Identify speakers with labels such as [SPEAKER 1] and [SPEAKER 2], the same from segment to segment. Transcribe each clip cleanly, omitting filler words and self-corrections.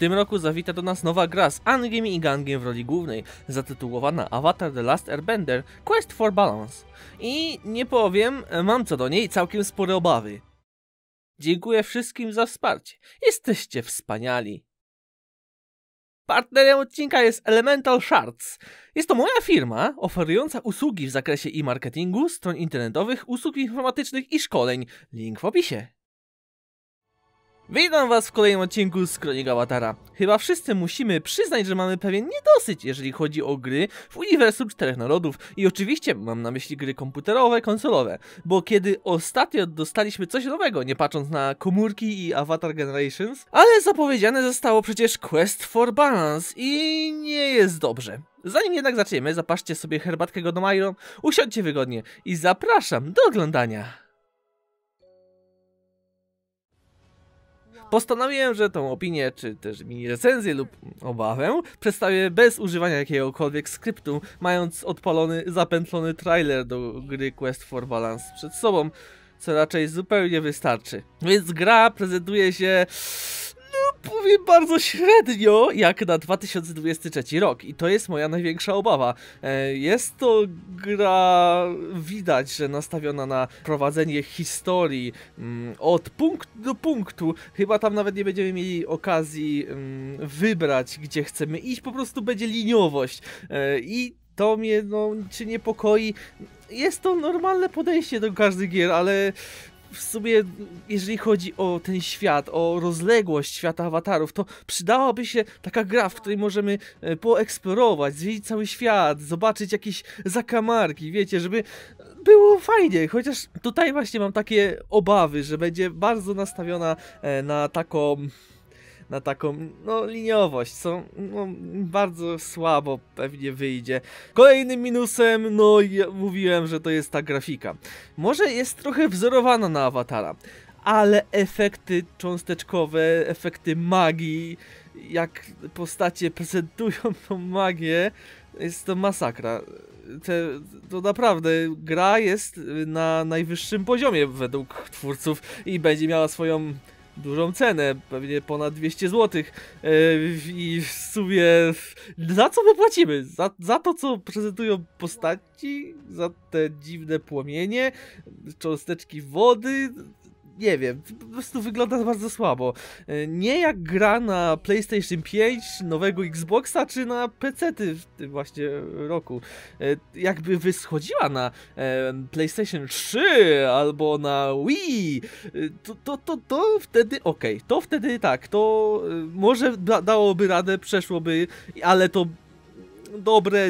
[SPEAKER 1] tym roku zawita do nas nowa gra z Angiem i Gangiem w roli głównej, zatytułowana Avatar The Last Airbender Quest for Balance. I nie powiem, mam co do niej całkiem spore obawy. Dziękuję wszystkim za wsparcie. Jesteście wspaniali. Partnerem odcinka jest Elemental Shards. Jest to moja firma oferująca usługi w zakresie e-marketingu, stron internetowych, usług informatycznych i szkoleń. Link w opisie. Witam was w kolejnym odcinku z Kronik Awatara. Chyba wszyscy musimy przyznać, że mamy pewien niedosyt, jeżeli chodzi o gry w uniwersum Czterech Narodów. I oczywiście mam na myśli gry komputerowe, konsolowe. Bo kiedy ostatnio dostaliśmy coś nowego, nie patrząc na komórki i Avatar Generations, ale zapowiedziane zostało przecież Quest for Balance i nie jest dobrze. Zanim jednak zaczniemy, zapaszcie sobie herbatkę Godomajro, usiądźcie wygodnie i zapraszam do oglądania. Postanowiłem, że tą opinię, czy też mini recenzję lub obawę przedstawię bez używania jakiegokolwiek skryptu, mając odpalony, zapętlony trailer do gry Quest for Balance przed sobą, co raczej zupełnie wystarczy. Więc gra prezentuje się, no powiem, bardzo średnio jak na 2023 rok i to jest moja największa obawa. Jest to gra, widać, że nastawiona na prowadzenie historii od punktu do punktu. Chyba tam nawet nie będziemy mieli okazji wybrać, gdzie chcemy iść, po prostu będzie liniowość. I to mnie czy niepokoi. Jest to normalne podejście do każdych gier, ale w sumie, jeżeli chodzi o ten świat, o rozległość świata awatarów, to przydałaby się taka gra, w której możemy poeksplorować, zwiedzić cały świat, zobaczyć jakieś zakamarki, wiecie, żeby było fajnie, chociaż tutaj właśnie mam takie obawy, że będzie bardzo nastawiona na taką liniowość, co bardzo słabo pewnie wyjdzie. Kolejnym minusem, ja mówiłem, że to jest ta grafika. Może jest trochę wzorowana na Awatara, ale efekty cząsteczkowe, efekty magii, jak postacie prezentują tą magię, jest to masakra. To naprawdę gra jest na najwyższym poziomie według twórców i będzie miała swoją dużą cenę, pewnie ponad 200 zł i w sumie za co my płacimy? Za to, co prezentują postaci? Za te dziwne płomienie? Cząsteczki wody? Nie wiem, po prostu wygląda bardzo słabo. Nie jak gra na PlayStation 5, nowego Xboxa, czy na PC-ty w tym właśnie roku. Jakby wyschodziła na PlayStation 3 albo na Wii, to wtedy okej. To wtedy tak, to może dałoby radę, przeszłoby, ale to dobre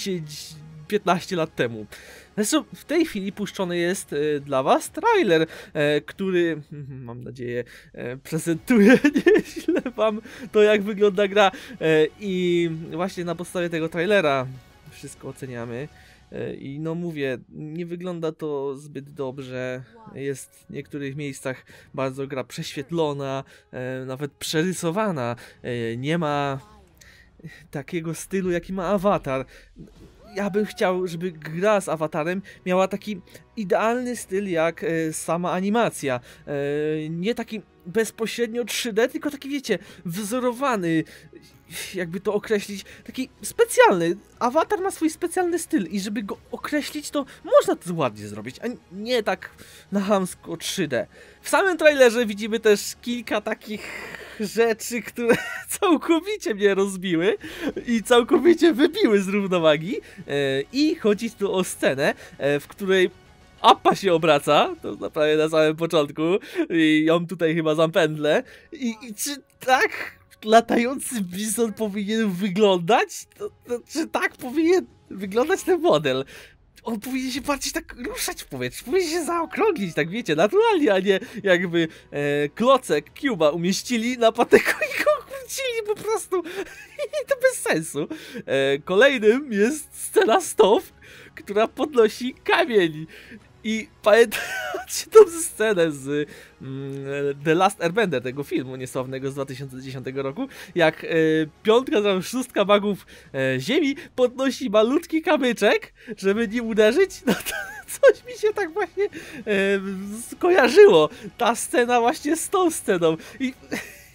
[SPEAKER 1] 10-15 lat temu. Zresztą w tej chwili puszczony jest dla was trailer, który, mam nadzieję, prezentuje nieźle wam to, jak wygląda gra. I właśnie na podstawie tego trailera wszystko oceniamy. I mówię, nie wygląda to zbyt dobrze, jest w niektórych miejscach bardzo gra prześwietlona, nawet przerysowana, nie ma takiego stylu, jaki ma Avatar. Ja bym chciał, żeby gra z Awatarem miała taki idealny styl jak sama animacja. Nie taki bezpośrednio 3D, tylko taki, wiecie, wzorowany, jakby to określić, taki specjalny. Awatar ma swój specjalny styl i żeby go określić, to można to ładnie zrobić, a nie tak na chamsko 3D. W samym trailerze widzimy też kilka takich rzeczy, które całkowicie mnie rozbiły i całkowicie wybiły z równowagi. I chodzi tu o scenę, w której Appa się obraca, to naprawdę na samym początku, i ją tutaj chyba zapędlę. I czy tak latający bizon powinien wyglądać? Czy tak powinien wyglądać ten model? On powinien się bardziej tak ruszać w powietrzu, powinien się zaokrąglić, tak wiecie, naturalnie, a nie jakby klocek Cuba umieścili na patyku i go chwycili po prostu. I to bez sensu. Kolejnym jest scena Stow, która podnosi kamień. I pamiętacie tą scenę z The Last Airbender, tego filmu niesławnego z 2010 roku, jak piątka, tam szóstka magów ziemi podnosi malutki kamyczek, żeby nim uderzyć, no to coś mi się tak właśnie skojarzyło. Ta scena właśnie z tą sceną. I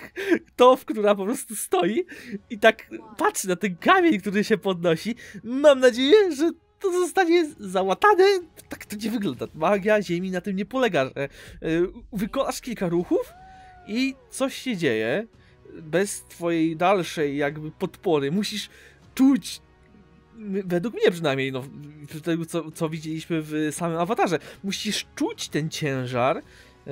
[SPEAKER 1] Toph, która po prostu stoi i tak patrzy na ten kamień, który się podnosi. Mam nadzieję, że to zostanie załatane. Tak to nie wygląda. Magia ziemi na tym nie polega, że wykonasz kilka ruchów i coś się dzieje. Bez twojej dalszej jakby podpory musisz czuć, według mnie przynajmniej, no, tego co widzieliśmy w samym awatarze, musisz czuć ten ciężar,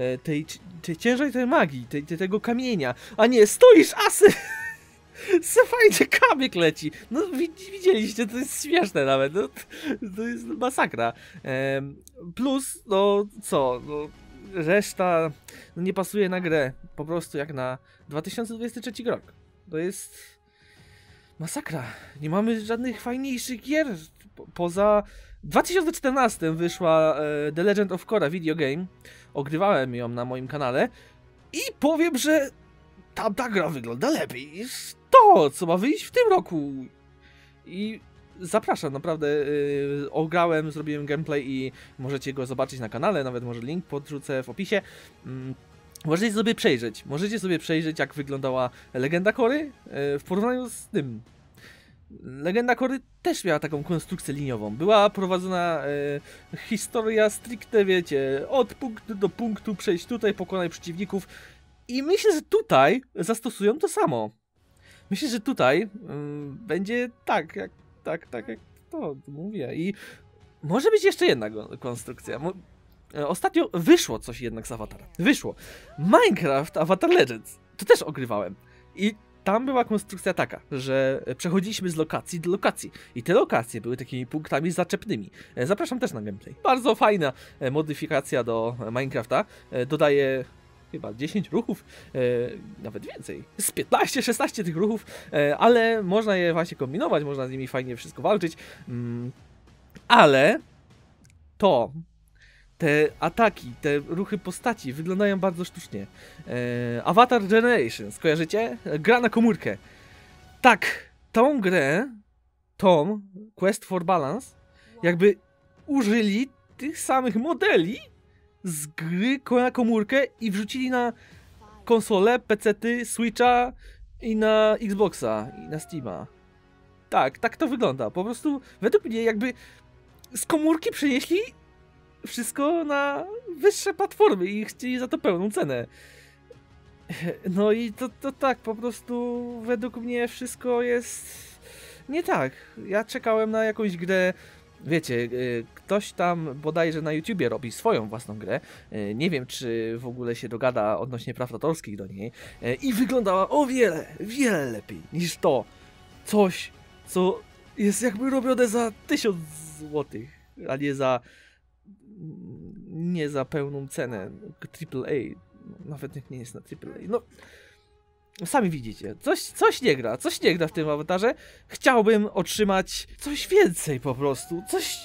[SPEAKER 1] ciężar tej magii, tego kamienia, a nie stoisz asy! Se fajnie kamyk leci. No widzieliście, to jest śmieszne nawet. No, to jest masakra. Plus, no co, no, reszta nie pasuje na grę. Po prostu jak na 2023 rok. To jest masakra. Nie mamy żadnych fajniejszych gier. Poza 2014 wyszła The Legend of Korra video game. Ogrywałem ją na moim kanale. I powiem, że tamta gra wygląda lepiej niż to, co ma wyjść w tym roku. I zapraszam, naprawdę ograłem, zrobiłem gameplay i możecie go zobaczyć na kanale, nawet może link podrzucę w opisie. Możecie sobie przejrzeć, jak wyglądała Legenda Korry w porównaniu z tym. Legenda Korry też miała taką konstrukcję liniową. Była prowadzona historia stricte, wiecie, od punktu do punktu, przejść tutaj, pokonaj przeciwników. I myślę, że tutaj zastosują to samo. Myślę, że tutaj będzie tak jak to mówię. I może być jeszcze jedna konstrukcja. Ostatnio wyszło coś jednak z Awatara. Wyszło. Minecraft Avatar Legends. To też ogrywałem. I tam była konstrukcja taka, że przechodziliśmy z lokacji do lokacji. I te lokacje były takimi punktami zaczepnymi. Zapraszam też na gameplay. Bardzo fajna modyfikacja do Minecrafta. Dodaje chyba 10 ruchów, nawet więcej, z 15-16 tych ruchów, ale można je właśnie kombinować, można z nimi fajnie wszystko walczyć, ale te ataki, te ruchy postaci wyglądają bardzo sztucznie. Avatar Generations, kojarzycie? Gra na komórkę. Tak, tą grę, Quest for Balance, jakby użyli tych samych modeli z gry na komórkę i wrzucili na konsolę, PC-ty, Switcha i na Xboxa i na Steama. Tak to wygląda. Po prostu według mnie jakby z komórki przenieśli wszystko na wyższe platformy i chcieli za to pełną cenę. No i to tak, po prostu według mnie wszystko jest nie tak. Ja czekałem na jakąś grę. Wiecie, ktoś tam bodajże na YouTubie robi swoją własną grę. Nie wiem, czy w ogóle się dogada odnośnie praw autorskich do niej. I wyglądała o wiele lepiej niż to. Coś, co jest jakby robione za 1000 złotych, a nie za pełną cenę. AAA. Nawet nie jest na AAA. No, sami widzicie, coś nie gra w tym awatarze. Chciałbym otrzymać coś więcej po prostu.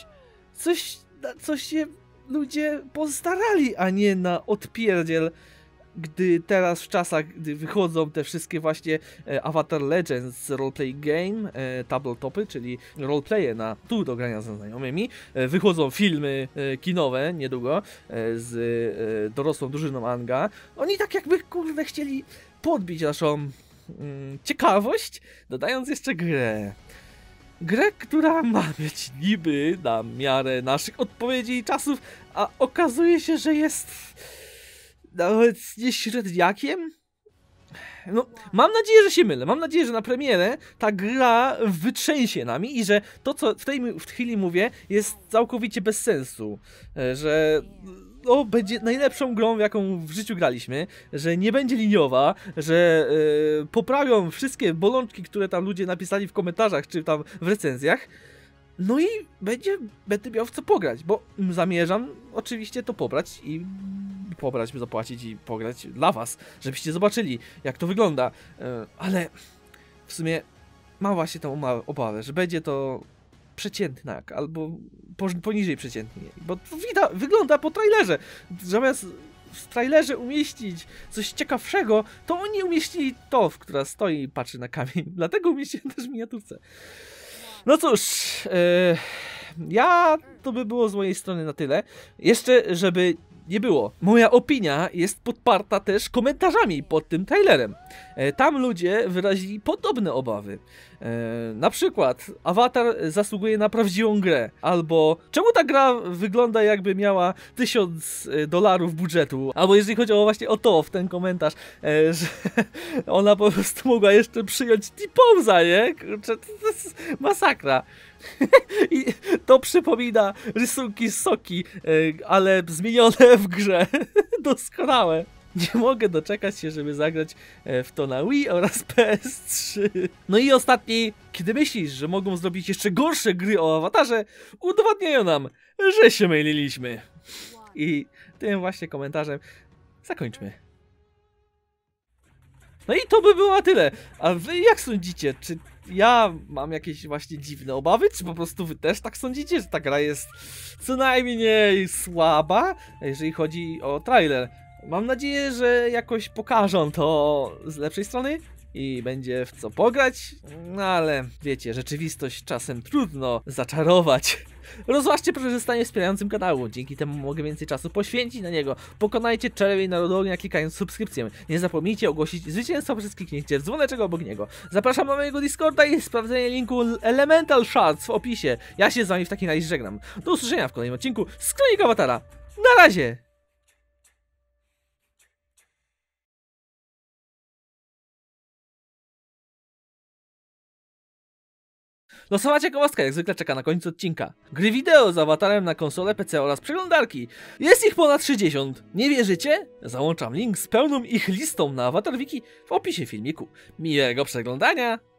[SPEAKER 1] Coś się ludzie postarali, a nie na odpierdziel, gdy teraz w czasach, gdy wychodzą te wszystkie właśnie Avatar Legends roleplay game, tabletopy, czyli roleplaye na do grania ze znajomymi, wychodzą filmy kinowe niedługo z dorosłą drużyną Anga. Oni tak jakby kurde chcieli podbić naszą ciekawość, dodając jeszcze grę. Grę, która ma być niby na miarę naszych odpowiedzi i czasów, a okazuje się, że jest nawet nie średniakiem. No, mam nadzieję, że się mylę. Mam nadzieję, że na premierę ta gra wytrzęsie nami i że to, co w tej chwili mówię, jest całkowicie bez sensu. Że no, będzie najlepszą grą, jaką w życiu graliśmy, że nie będzie liniowa, że poprawią wszystkie bolączki, które tam ludzie napisali w komentarzach, czy tam w recenzjach. No i będę miał w co pograć, bo zamierzam oczywiście to pobrać, zapłacić i pograć dla was, żebyście zobaczyli, jak to wygląda. Ale w sumie mam właśnie tą obawę, że będzie to przeciętne, albo poniżej przeciętnie, bo to wygląda po trailerze. Zamiast w trailerze umieścić coś ciekawszego, to oni umieścili Toph, która stoi i patrzy na kamień, dlatego umieściłem też w miniaturce. No cóż, to by było z mojej strony na tyle. Jeszcze, żeby nie było. Moja opinia jest podparta też komentarzami pod tym trailerem. Tam ludzie wyrazili podobne obawy. Na przykład Avatar zasługuje na prawdziwą grę, albo czemu ta gra wygląda jakby miała $1000 budżetu, albo jeżeli chodzi właśnie o to, w ten komentarz, że ona po prostu mogła jeszcze przyjąć T-Pose'a, nie? Kurczę, to jest masakra. I to przypomina rysunki z Soki, ale zmienione w grze. Doskonałe. Nie mogę doczekać się, żeby zagrać w to na Wii oraz PS3. No i ostatni, kiedy myślisz, że mogą zrobić jeszcze gorsze gry o Awatarze, udowadniają nam, że się myliliśmy. I tym właśnie komentarzem zakończmy. No i to by było na tyle. A wy jak sądzicie? Czy ja mam jakieś właśnie dziwne obawy? Czy po prostu wy też tak sądzicie, że ta gra jest co najmniej słaba, jeżeli chodzi o trailer? Mam nadzieję, że jakoś pokażą to z lepszej strony i będzie w co pograć, no ale wiecie, rzeczywistość czasem trudno zaczarować. Rozważcie proszę stanie wspierającym kanału, dzięki temu mogę więcej czasu poświęcić na niego. Pokonajcie czerwień narodową klikając subskrypcję. Nie zapomnijcie ogłosić zwycięstwa przez kliknięcie dzwoneczego obok niego. Zapraszam na mojego Discorda i sprawdzenie linku Elemental Shards w opisie. Ja się z wami w takim razie żegnam. Do usłyszenia w kolejnym odcinku z Kronika Awatara. Na razie! Losowa ciekawostka jak zwykle czeka na końcu odcinka. Gry wideo z Awatarem na konsolę, PC oraz przeglądarki. Jest ich ponad 60. Nie wierzycie? Załączam link z pełną ich listą na Avatar Wiki w opisie filmiku. Miłego przeglądania!